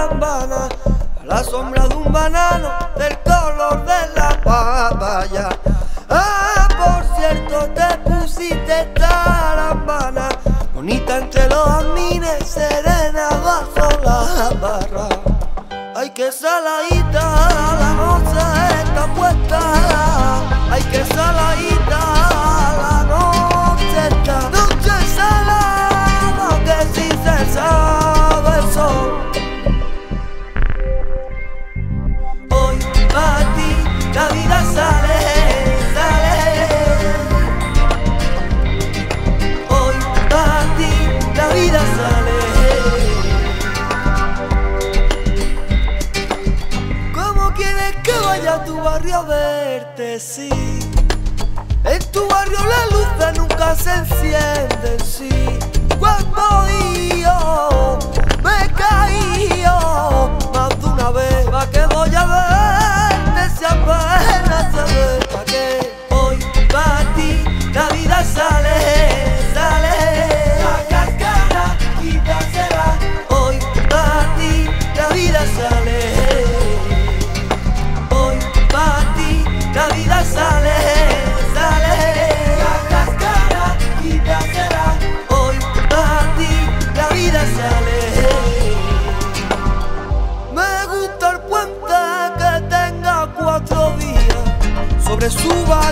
tarambana, a la sombra de un banano del color de la papaya. Ah, por cierto, te pusiste tarambana, bonita entre los jazmines, serena bajo la barra. Ay, que saladita, la noche está puesta. Ay, que saladita, la noche está. Noche salada, que si se sabe el sol. Hoy para ti la vida sale, sale. Hoy para ti la vida sale. Vaya a tu barrio a verte, sí. En tu barrio las luces nunca se encienden, sí. Cuando yo me caí más de una vez, ¿pa' qué voy a verte si apenas se ve? ¿Pa' qué? Hoy pa' ti la vida sale, sale. La cascara y te será. Hoy pa' ti la vida sale. La vida sale, sale. La cascara y te será. Hoy para ti la vida sale. Me gusta el puente que tenga 4 vías. Sobre su